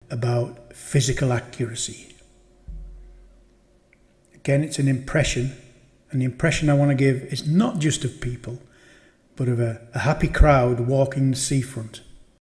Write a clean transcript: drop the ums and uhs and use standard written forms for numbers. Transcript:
about physical accuracy. Again, it's an impression, and the impression I want to give is not just of people, but of a happy crowd walking the seafront.